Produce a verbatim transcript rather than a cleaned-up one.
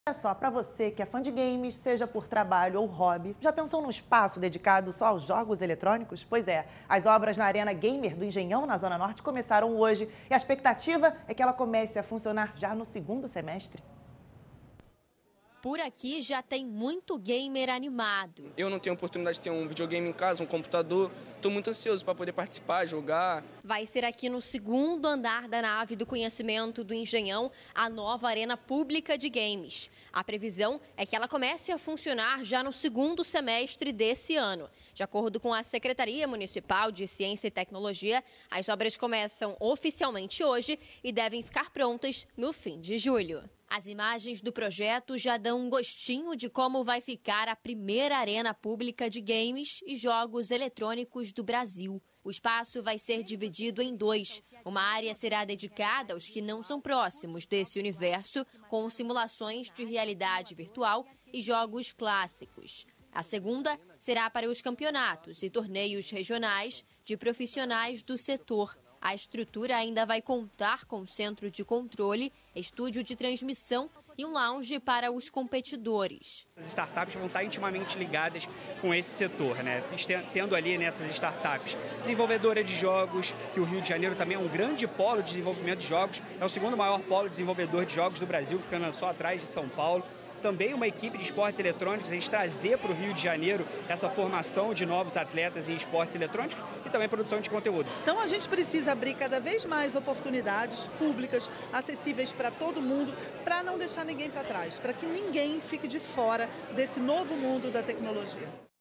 Olha só, para você que é fã de games, seja por trabalho ou hobby, já pensou num espaço dedicado só aos jogos eletrônicos? Pois é, as obras na Arena Gamer do Engenhão, na Zona Norte, começaram hoje e a expectativa é que ela comece a funcionar já no segundo semestre. Por aqui já tem muito gamer animado. Eu não tenho oportunidade de ter um videogame em casa, um computador. Estou muito ansioso para poder participar, jogar. Vai ser aqui no segundo andar da nave do conhecimento do Engenhão, a nova arena pública de games. A previsão é que ela comece a funcionar já no segundo semestre desse ano. De acordo com a Secretaria Municipal de Ciência e Tecnologia, as obras começam oficialmente hoje e devem ficar prontas no fim de julho. As imagens do projeto já dão um gostinho de como vai ficar a primeira arena pública de games e jogos eletrônicos do Brasil. O espaço vai ser dividido em dois. Uma área será dedicada aos que não são próximos desse universo, com simulações de realidade virtual e jogos clássicos. A segunda será para os campeonatos e torneios regionais de profissionais do setor. A estrutura ainda vai contar com centro de controle, estúdio de transmissão e um lounge para os competidores. As startups vão estar intimamente ligadas com esse setor, né? Tendo ali nessas startups desenvolvedora de jogos, que o Rio de Janeiro também é um grande polo de desenvolvimento de jogos, é o segundo maior polo de desenvolvedor de jogos do Brasil, ficando só atrás de São Paulo. Também uma equipe de esportes eletrônicos, a gente trazer para o Rio de Janeiro essa formação de novos atletas em esportes eletrônicos e também produção de conteúdos. Então a gente precisa abrir cada vez mais oportunidades públicas, acessíveis para todo mundo, para não deixar ninguém para trás, para que ninguém fique de fora desse novo mundo da tecnologia.